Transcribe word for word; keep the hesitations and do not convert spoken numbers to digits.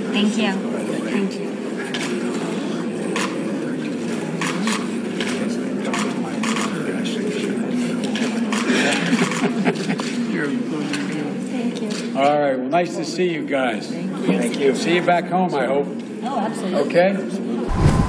Thank you. Thank you. Thank you. All right. Well, nice to see you guys. Thank you. See you back home, I hope. Oh, absolutely. Okay?